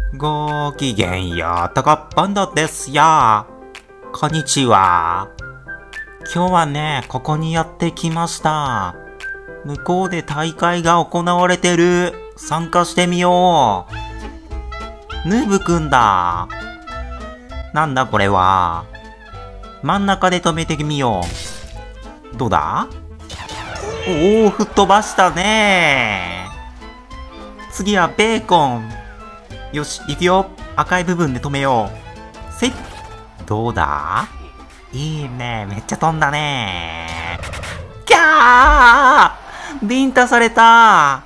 ごきげんよう、タカパンダですよ。こんにちは。今日はね、ここにやってきました。向こうで大会が行われてる。参加してみよう。ヌーブくんだ。なんだこれは。真ん中で止めてみよう。どうだ？おお、吹っ飛ばしたね。次はベーコン。よし、行くよ。赤い部分で止めよう。せい。どうだ？いいね。めっちゃ飛んだね。キャー！ビンタされた。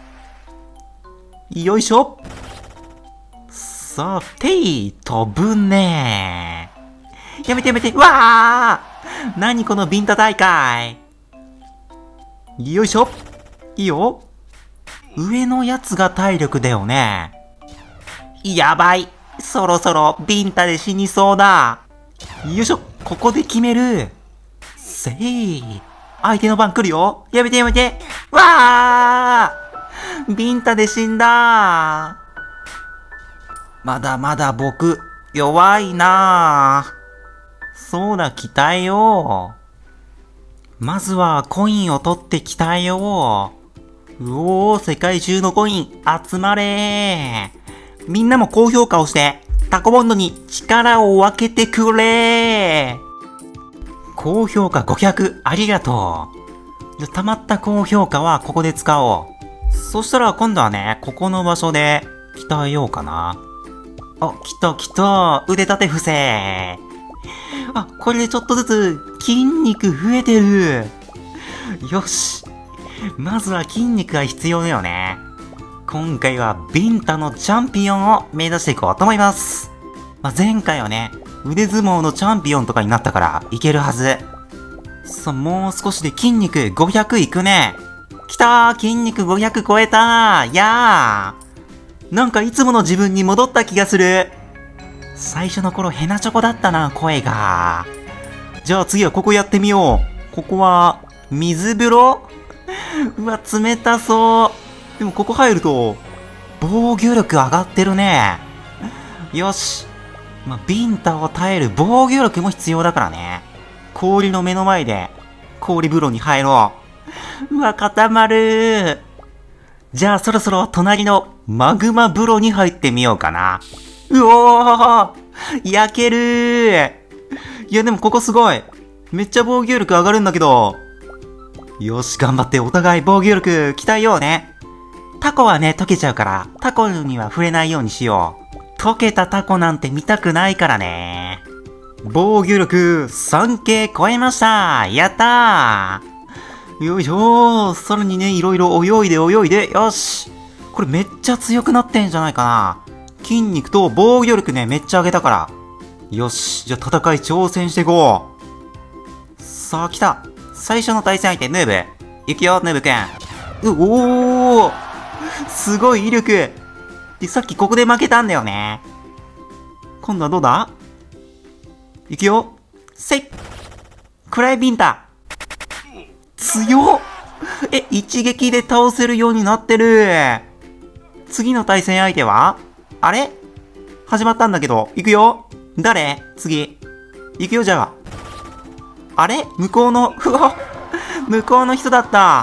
よいしょ。さあ、てい、飛ぶね。やめてやめて。わー！何このビンタ大会。よいしょ。いいよ。上のやつが体力だよね。やばい。そろそろビンタで死にそうだ。よいしょ。ここで決める。せい。相手の番来るよ。やめてやめて。わー！ビンタで死んだ。まだまだ僕、弱いなぁ。そうだ、鍛えよう。まずはコインを取って鍛えよう。うおー、世界中のコイン集まれー。みんなも高評価をして、タコボンドに力を分けてくれー。高評価500ありがとう。溜まった高評価はここで使おう。そしたら今度はね、ここの場所で鍛えようかな。あ、来た来た。腕立て伏せ。あ、これでちょっとずつ筋肉増えてる。よし。まずは筋肉が必要だよね。今回はビンタのチャンピオンを目指していこうと思います。前回はね、腕相撲のチャンピオンとかになったからいけるはず。さあ、もう少しで筋肉500いくね。きたー！筋肉500超えたー！やー！なんかいつもの自分に戻った気がする。最初の頃ヘナチョコだったな、声が。じゃあ次はここやってみよう。ここは、水風呂？うわ、冷たそう。でもここ入ると、防御力上がってるね。よし。ビンタを耐える防御力も必要だからね。氷の目の前で、氷風呂に入ろう。うわ、固まる。じゃあそろそろ隣のマグマ風呂に入ってみようかな。うおー！焼ける。いやでもここすごい。めっちゃ防御力上がるんだけど。よし、頑張ってお互い防御力鍛えようね。タコはね、溶けちゃうから、タコには触れないようにしよう。溶けたタコなんて見たくないからね。防御力 3K 超えました。やったー。よいしょー。さらにね、いろいろ泳いで泳いで、よし。これめっちゃ強くなってんじゃないかな。筋肉と防御力ね、めっちゃ上げたから。よし。じゃあ戦い挑戦していこう。さあ、来た。最初の対戦相手、ヌーブ。行くよ、ヌーブくん。おー！すごい威力。で、さっきここで負けたんだよね。今度はどうだ？いくよ。せい！クライビンタ。強っ！一撃で倒せるようになってる。次の対戦相手は？あれ？始まったんだけど。いくよ。誰？次。いくよ、じゃあ。あれ？向こうの、うわ！向こうの人だった。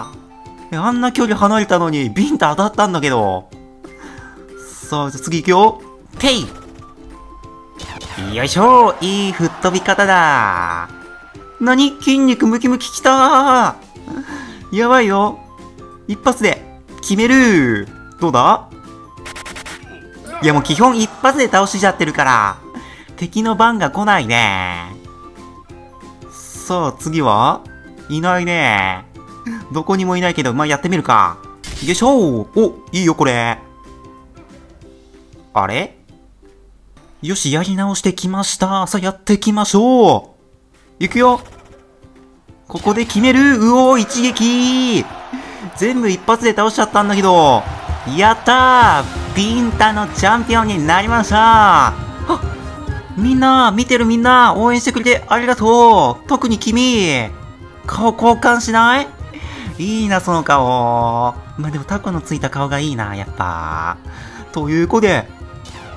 あんな距離離れたのにビンタ当たったんだけど。さあ、じゃあ次行くよ。ペイ！よいしょ！いい吹っ飛び方だ。何？筋肉ムキムキきたー。やばいよ。一発で決める。どうだ？いやもう基本一発で倒しちゃってるから、敵の番が来ないね。さあ次はいないね。どこにもいないけど、やってみるか。よいしょー。お、いいよこれ。あれ？よし、やり直してきました。さあ、やっていきましょう。いくよ。ここで決める。うおー、一撃。全部一発で倒しちゃったんだけど。やったー！ビンタのチャンピオンになりました。みんな、見てるみんな、応援してくれてありがとう。特に君。顔交換しない？いいな、その顔。でもタコのついた顔がいいな、やっぱ。ということで、